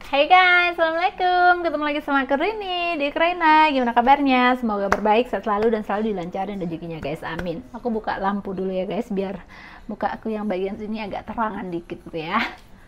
Hai guys, assalamualaikum. Ketemu lagi sama aku Rini di Ukraina. Gimana kabarnya? Semoga berbaik, sehat selalu dan selalu dilancarin rezekinya guys. Amin. Aku buka lampu dulu ya guys, biar muka aku yang bagian sini agak terangan dikit gitu ya.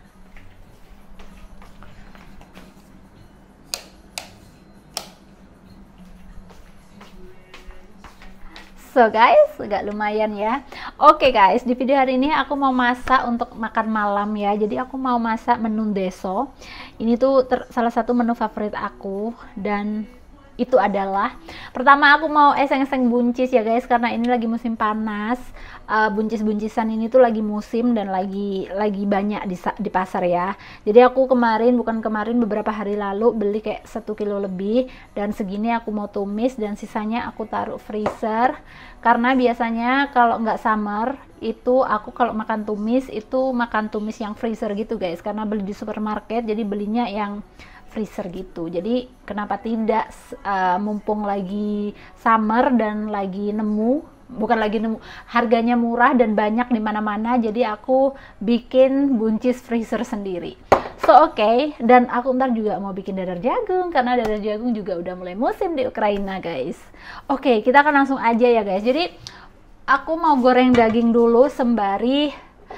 So guys, agak lumayan ya. Oke guys, di video hari ini aku mau masak untuk makan malam ya. Jadi aku mau masak menu deso. Ini tuh salah satu menu favorit aku, dan itu adalah pertama aku mau eseng-eseng buncis ya guys, karena ini lagi musim panas. Buncis-buncisan ini tuh lagi musim dan lagi banyak di pasar ya. Jadi aku bukan kemarin, beberapa hari lalu beli kayak 1 kilo lebih, dan segini aku mau tumis dan sisanya aku taruh freezer. Karena biasanya kalau nggak summer itu aku kalau makan tumis itu makan tumis yang freezer gitu guys, karena beli di supermarket jadi belinya yang freezer gitu. Jadi kenapa tidak, mumpung lagi summer dan bukan lagi nemu, harganya murah dan banyak di mana-mana, jadi aku bikin buncis freezer sendiri. So oke, dan aku ntar juga mau bikin dadar jagung karena dadar jagung juga udah mulai musim di Ukraina guys. Oke, kita akan langsung aja ya guys. Jadi aku mau goreng daging dulu sembari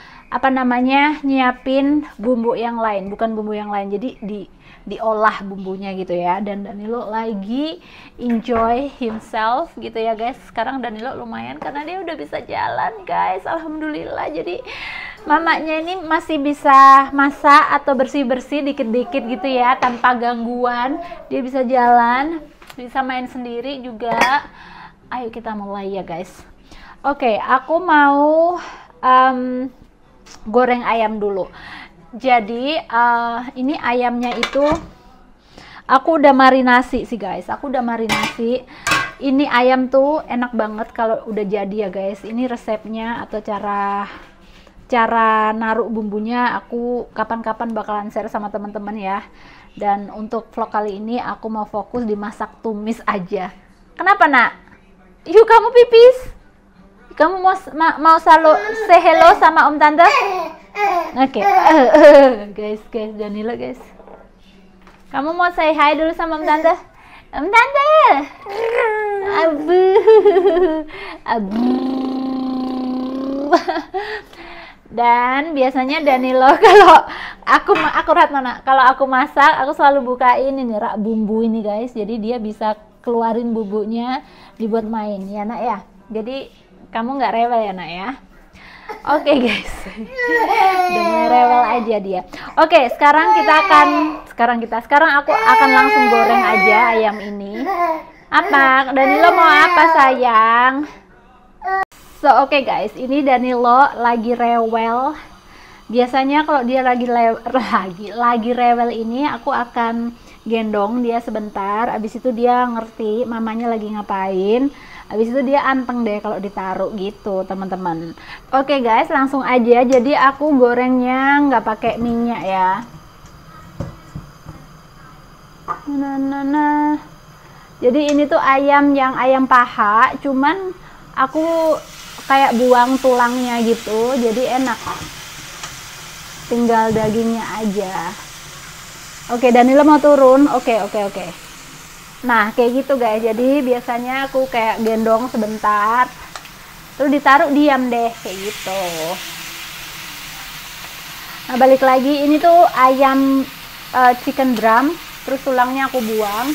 nyiapin bumbu yang lain, bukan bumbu yang lain, jadi diolah bumbunya gitu ya. Dan Danilo lagi enjoy himself gitu ya guys. Sekarang Danilo lumayan karena dia udah bisa jalan guys, alhamdulillah. Jadi mamanya ini masih bisa masak atau bersih-bersih dikit-dikit gitu ya, tanpa gangguan. Dia bisa jalan, bisa main sendiri juga. Ayo kita mulai ya guys. Oke, aku mau goreng ayam dulu. Jadi ini ayamnya itu aku udah marinasi sih guys. Ini ayam tuh enak banget kalau udah jadi ya guys. Ini resepnya atau cara naruh bumbunya aku kapan-kapan bakalan share sama teman-teman ya. Dan untuk vlog kali ini aku mau fokus di masak tumis aja. Kenapa nak? Yuk kamu pipis. Kamu mau selalu say hello sama om tante? Oke. Guys, Danilo guys. Kamu mau say hi dulu sama om tante? Om tante. Abu. Dan biasanya Danilo kalau kalau aku masak, aku selalu bukain ini rak bumbu ini guys. Jadi dia bisa keluarin bumbunya dibuat main ya nak ya. Jadi kamu nggak rewel ya nak ya. Oke guys, udah mulai rewel aja dia. Oke, sekarang aku akan langsung goreng aja ayam ini. Apa Danilo mau apa sayang? So oke guys, ini Danilo lagi rewel. Biasanya kalau dia lagi rewel ini aku akan gendong dia sebentar. Abis itu dia ngerti mamanya lagi ngapain. Habis itu dia anteng deh kalau ditaruh gitu teman-teman. Oke guys, langsung aja. Jadi aku gorengnya nggak pakai minyak ya. Jadi ini tuh ayam paha, cuman aku kayak buang tulangnya gitu, jadi enak. Tinggal dagingnya aja. Oke, Danilo mau turun. Oke. Nah kayak gitu guys. Jadi biasanya aku kayak gendong sebentar, terus ditaruh diam deh kayak gitu. Nah balik lagi, ini tuh ayam chicken drum, terus tulangnya aku buang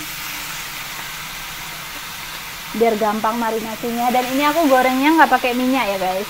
biar gampang marinasinya. Dan ini aku gorengnya nggak pakai minyak ya guys.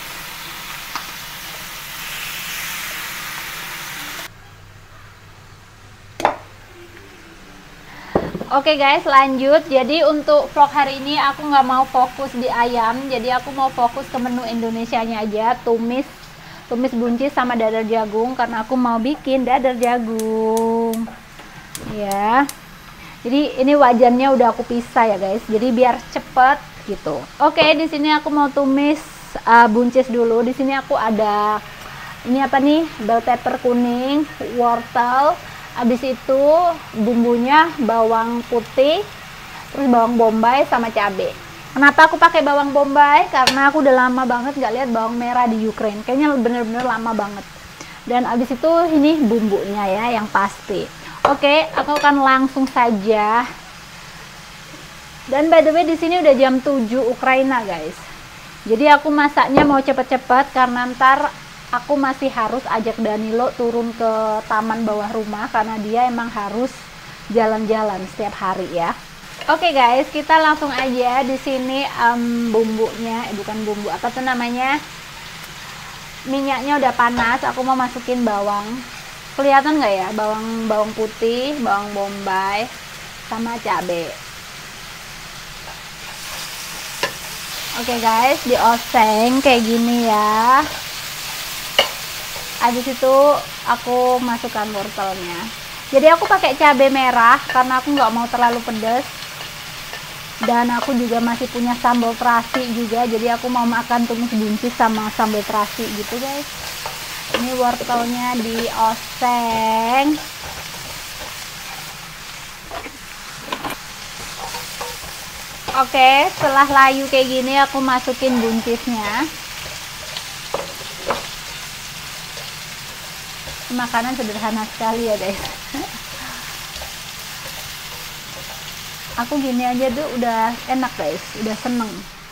Oke guys, lanjut. Jadi untuk vlog hari ini aku nggak mau fokus di ayam, jadi aku mau fokus ke menu Indonesianya aja, tumis buncis sama dadar jagung, karena aku mau bikin dadar jagung ya. Jadi ini wajannya udah aku pisah ya guys, jadi biar cepet gitu. Oke, di sini aku mau tumis buncis dulu. Di sini aku ada ini apa nih, bell pepper kuning, wortel. Habis itu bumbunya bawang putih, terus bawang bombay sama cabai. Kenapa aku pakai bawang bombay? Karena aku udah lama banget nggak lihat bawang merah di Ukraine. Kayaknya bener-bener lama banget. Dan abis itu ini bumbunya ya yang pasti. Oke, aku akan langsung saja. Dan by the way di sini udah jam 7 Ukraina, guys. Jadi aku masaknya mau cepet-cepet karena ntar aku masih harus ajak Danilo turun ke taman bawah rumah karena dia emang harus jalan-jalan setiap hari ya. Oke guys, kita langsung aja di sini bumbunya, bukan bumbu, apa tuh namanya? Minyaknya udah panas, aku mau masukin bawang. Kelihatan nggak ya? Bawang putih, bawang bombay, sama cabai. Oke guys, dioseng kayak gini ya. Habis itu aku masukkan wortelnya. Jadi aku pakai cabai merah karena aku nggak mau terlalu pedas. Dan aku juga masih punya sambal terasi juga, jadi aku mau makan tumis buncis sama sambal terasi gitu guys. Ini wortelnya dioseng. Oke, setelah layu kayak gini aku masukin buncisnya. Makanan sederhana sekali ya guys. Aku gini aja tuh udah enak guys, udah seneng.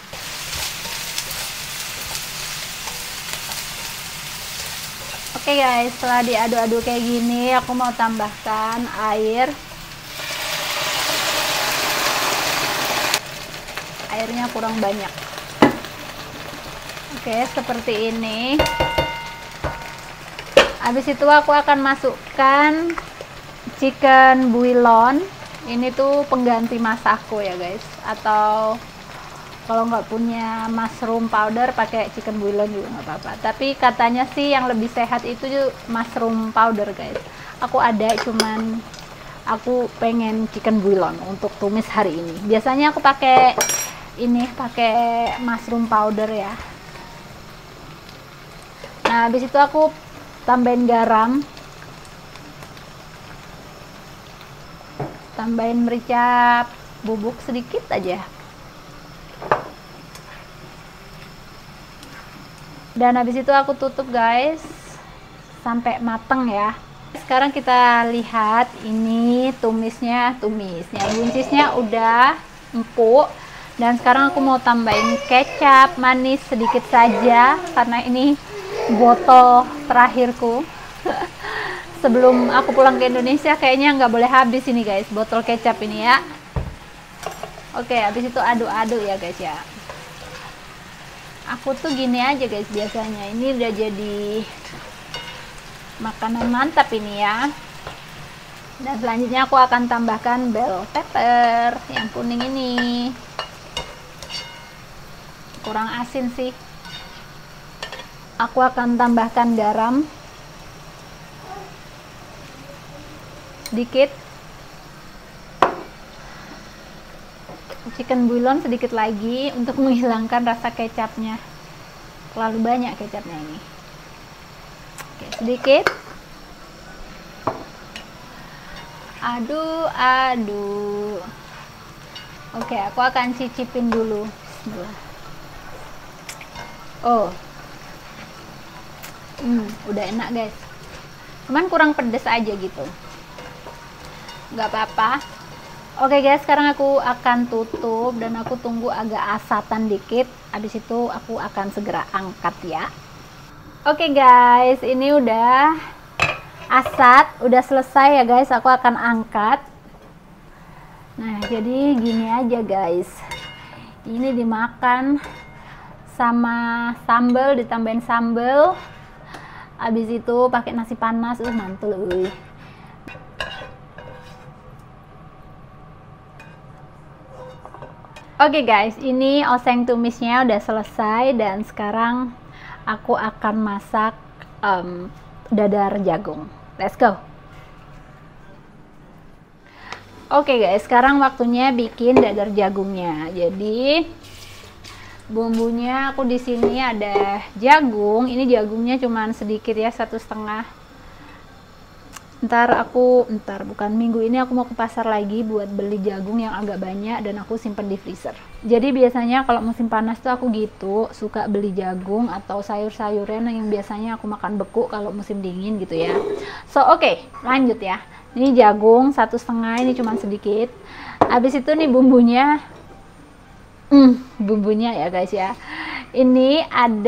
Oke guys, setelah diaduk-aduk kayak gini aku mau tambahkan air. Airnya kurang banyak. Oke, seperti ini. Habis itu aku akan masukkan chicken bouillon. Ini tuh pengganti masako ya guys. Atau kalau nggak punya mushroom powder pakai chicken bouillon juga nggak apa-apa. Tapi katanya sih yang lebih sehat itu mushroom powder guys. Aku ada, cuman aku pengen chicken bouillon untuk tumis hari ini. Biasanya aku pakai mushroom powder ya. Nah habis itu aku tambahin garam, tambahin merica bubuk sedikit aja, dan habis itu aku tutup guys sampai mateng ya. Sekarang kita lihat ini tumisnya buncisnya udah empuk. Dan sekarang aku mau tambahin kecap manis sedikit saja karena ini botol terakhirku. Sebelum aku pulang ke Indonesia kayaknya nggak boleh habis ini guys, botol kecap ini ya. Oke, habis itu aduk-aduk ya guys ya. Aku tuh gini aja guys biasanya. Ini udah jadi makanan mantap ini ya. Dan selanjutnya aku akan tambahkan bell pepper yang kuning ini. Kurang asin sih. Aku akan tambahkan garam sedikit, chicken bouillon sedikit lagi untuk menghilangkan rasa kecapnya. Terlalu banyak kecapnya ini. Oke, sedikit. Aduk. Oke, aku akan cicipin dulu. Bismillah. Oh, udah enak guys. Cuman kurang pedes aja gitu. Nggak apa-apa. Oke guys, sekarang aku akan tutup dan aku tunggu agak asatan dikit. Habis itu aku akan segera angkat ya. Oke guys, ini udah asat, udah selesai ya guys. Aku akan angkat. Nah, jadi gini aja guys. Ini dimakan sama sambal, ditambahin sambal. Habis itu pakai nasi panas, mantul. Oke guys, ini oseng tumisnya udah selesai dan sekarang aku akan masak dadar jagung. Let's go. Oke guys, sekarang waktunya bikin dadar jagungnya. Jadi bumbunya aku di sini ada jagung. Ini jagungnya cuman sedikit ya, 1,5. Bukan minggu ini aku mau ke pasar lagi buat beli jagung yang agak banyak dan aku simpen di freezer. Jadi biasanya kalau musim panas tuh aku gitu suka beli jagung atau sayur-sayuran yang biasanya aku makan beku kalau musim dingin gitu ya. So oke, lanjut ya. Ini jagung 1,5, ini cuma sedikit. Habis itu nih bumbunya. Bumbunya ya guys ya. Ini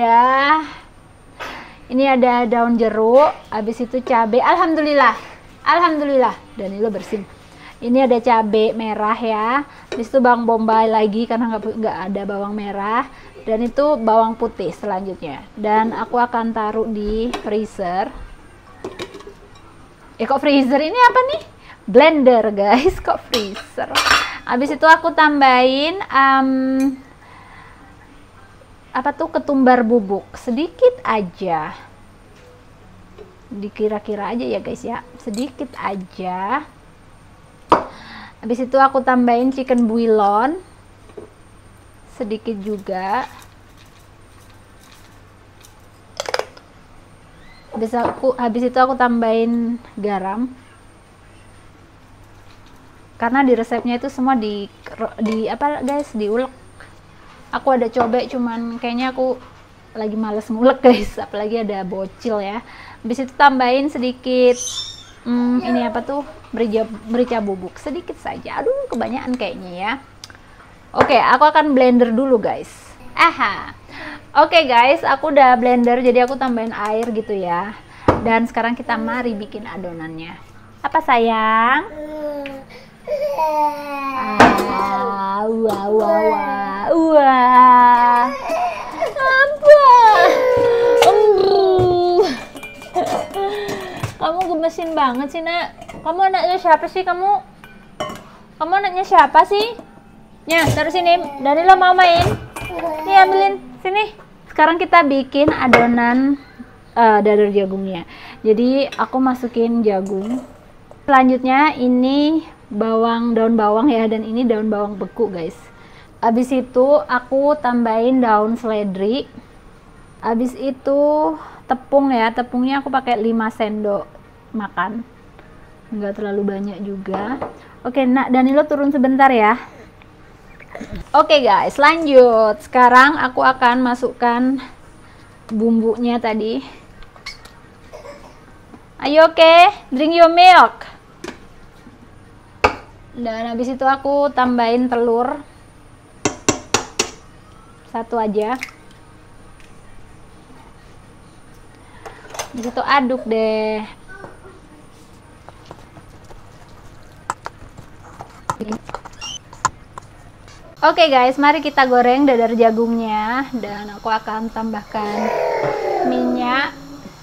ada daun jeruk, habis itu cabai. Alhamdulillah. Danilo bersin. Ini ada cabai merah ya. Habis itu bawang bombay lagi karena nggak ada bawang merah. Dan itu bawang putih selanjutnya. Dan aku akan taruh di freezer. Kok freezer, ini apa nih? Blender guys, kok freezer. Habis itu aku tambahin ketumbar bubuk sedikit aja, dikira-kira aja ya guys ya, sedikit aja. Habis itu aku tambahin chicken bouillon sedikit juga. Habis itu aku tambahin garam. Karena di resepnya itu semua diulek. Aku ada coba, cuman kayaknya aku lagi males ngulek guys, apalagi ada bocil ya. Habis itu tambahin sedikit merica bubuk sedikit saja. Aduh, kebanyakan kayaknya ya. Oke, aku akan blender dulu guys. Oke guys, aku udah blender, jadi aku tambahin air gitu ya. Dan sekarang kita mari bikin adonannya. Apa sayang? Wah. Apa? Kamu gemesin banget sih, Nak. Kamu anaknya siapa sih kamu? Kamu anaknya siapa sih? Ya, taruh sini. Danilo mau main? Nih, ambilin. Sini. Sekarang kita bikin adonan dadar jagungnya. Jadi aku masukin jagung. Selanjutnya ini daun bawang ya, dan ini daun bawang beku guys. Habis itu aku tambahin daun seledri. Habis itu tepung ya, tepungnya aku pakai 5 sendok makan. Enggak terlalu banyak juga. Oke, Nak, Danilo turun sebentar ya. Oke guys, lanjut. Sekarang aku akan masukkan bumbunya tadi. Ayo, oke, drink your milk. Dan habis itu aku tambahin telur. 1 aja. Habis itu aduk deh. Oke guys, mari kita goreng dadar jagungnya, dan aku akan tambahkan minyak.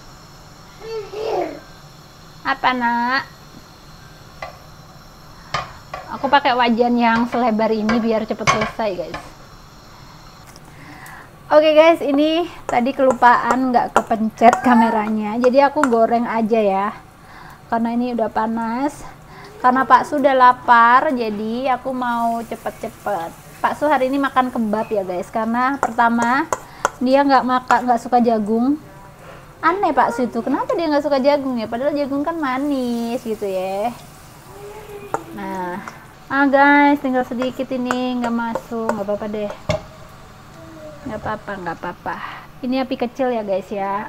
Apa, Nak? Aku pakai wajan yang selebar ini biar cepet selesai guys. Oke guys, ini tadi kelupaan nggak kepencet kameranya, jadi aku goreng aja ya, karena ini udah panas. Karena Pak Su udah lapar, jadi aku mau cepet-cepet. Pak Su hari ini makan kebab ya guys, karena pertama dia nggak suka jagung. Aneh Pak Su itu, kenapa dia nggak suka jagung ya? Padahal jagung kan manis gitu ya. Nah, guys, tinggal sedikit ini, nggak masuk, nggak apa-apa deh. Nggak apa-apa. Ini api kecil ya guys ya.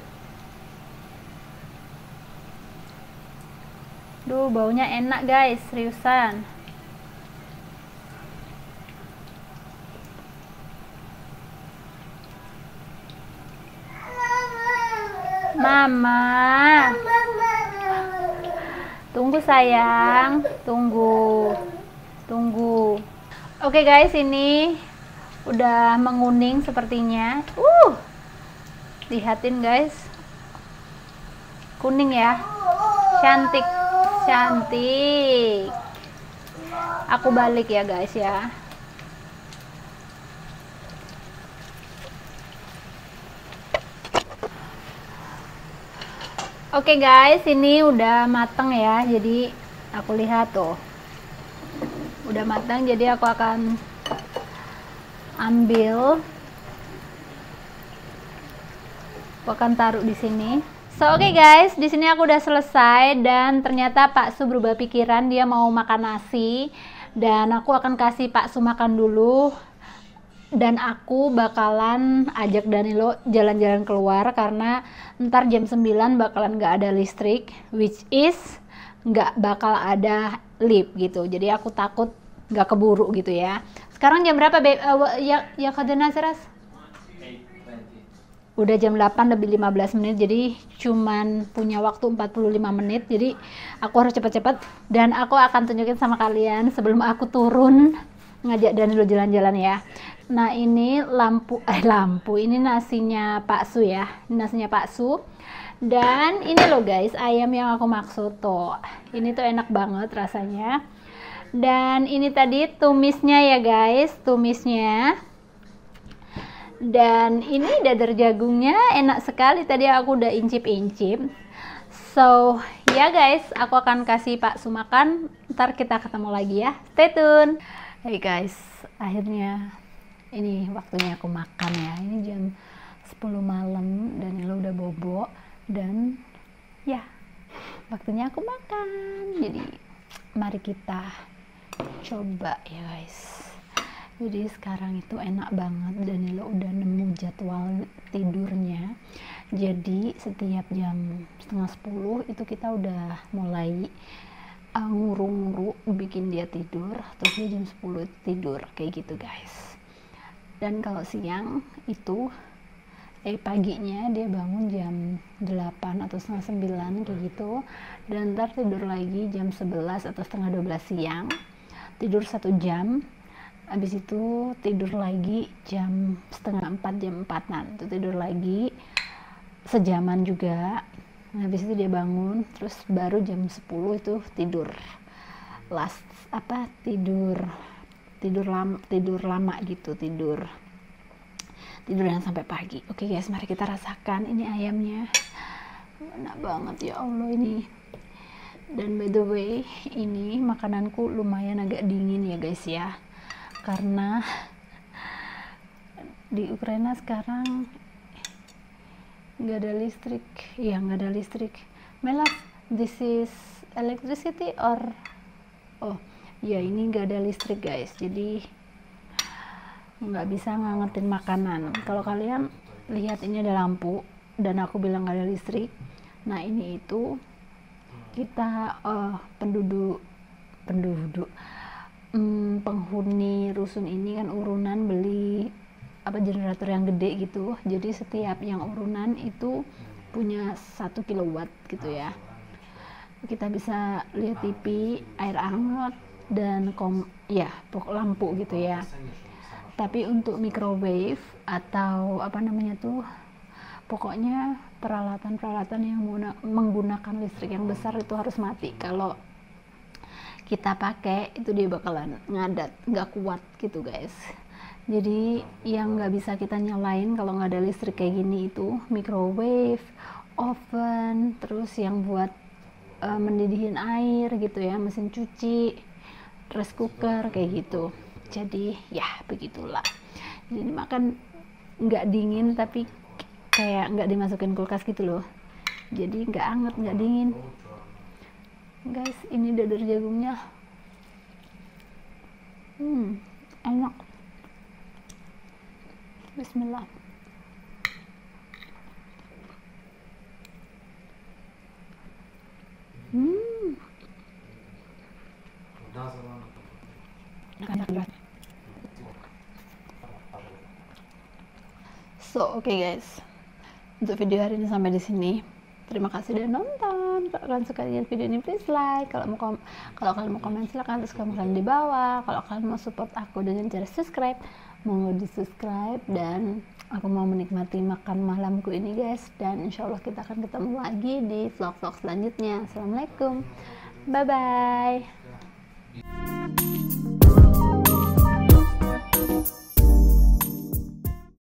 Duh, baunya enak guys, seriusan. Mama. Tunggu sayang, tunggu. Oke guys, ini udah menguning sepertinya. Lihatin guys. Kuning ya. Cantik. Aku balik ya guys ya. Oke guys, ini udah mateng ya. Jadi aku lihat tuh, udah matang. Jadi aku akan ambil, aku akan taruh di sini. Oke guys, di sini aku udah selesai, dan ternyata Pak Su berubah pikiran, dia mau makan nasi, dan aku akan kasih Pak Su makan dulu. Dan aku bakalan ajak Danilo jalan-jalan keluar, karena ntar jam 9 bakalan gak ada listrik, which is nggak bakal ada lift gitu. Jadi aku takut nggak keburu gitu ya. Sekarang jam berapa, ya Kadena Seras? Udah jam 8 lebih 15 menit, jadi cuman punya waktu 45 menit, jadi aku harus cepet-cepet. Dan aku akan tunjukin sama kalian sebelum aku turun ngajak Danilo jalan-jalan ya. Nah ini lampu, ini nasinya Pak Su ya, ini nasinya Pak Su. Dan ini loh guys, ayam yang aku maksud tuh, ini tuh enak banget rasanya. Dan ini tadi tumisnya ya guys, tumisnya. Dan ini dadar jagungnya enak sekali, tadi aku udah incip-incip. So ya guys, aku akan kasih Pak Su makan, ntar kita ketemu lagi ya, stay tune. Hey guys, akhirnya ini waktunya aku makan ya. Ini jam 10 malam dan lo udah bobo, dan ya waktunya aku makan. Jadi mari kita coba ya guys. Jadi sekarang itu enak banget, Danilo udah nemu jadwal tidurnya. Jadi setiap jam setengah 10 itu kita udah mulai nguru-nguru bikin dia tidur, terus dia jam 10 tidur kayak gitu guys. Dan kalau siang itu paginya dia bangun jam 8 atau setengah 9 kayak gitu, dan ntar tidur lagi jam 11 atau setengah 12 siang, tidur 1 jam. Habis itu tidur lagi jam setengah 4, jam 4-an itu tidur lagi sejaman juga. Habis itu dia bangun, terus baru jam 10 itu tidur tidur lama gitu, tidur yang sampai pagi. Oke guys, mari kita rasakan. Ini ayamnya enak banget ya Allah ini. Dan by the way, ini makananku lumayan agak dingin ya guys ya, karena di Ukraina sekarang nggak ada listrik. Ya nggak ada listrik. My love, this is electricity or oh ya, ini nggak ada listrik guys, jadi nggak bisa ngangetin makanan. Kalau kalian lihat ini ada lampu dan aku bilang nggak ada listrik. Nah ini itu kita penghuni rusun ini kan urunan beli generator yang gede gitu. Jadi setiap yang urunan itu punya 1 kilowatt gitu ya. Kita bisa lihat TV, air hangat, dan pokok lampu gitu ya. Tapi untuk microwave atau pokoknya peralatan-peralatan yang menggunakan listrik yang besar itu harus mati. Kalau kita pakai itu dia bakalan ngadat, nggak kuat gitu guys. Jadi yang nggak bisa kita nyalain kalau nggak ada listrik kayak gini itu microwave, oven, terus yang buat mendidihin air gitu ya, mesin cuci, rice cooker kayak gitu. Jadi ya begitulah. Jadi makan nggak dingin tapi kayak nggak dimasukin kulkas gitu loh. Jadi nggak anget, nggak dingin. Guys, ini dadar jagungnya enak. Bismillah. So oke guys, untuk video hari ini sampai di sini. Terima kasih udah nonton. Kalau kalian suka dengan video ini, please like. Kalau kalian mau komen, silahkan tulis komen di bawah. Kalau kalian mau support aku dengan cara subscribe, mau di subscribe. Dan aku mau menikmati makan malamku ini guys. Dan insya Allah kita akan ketemu lagi di vlog-vlog selanjutnya. Assalamualaikum, bye bye.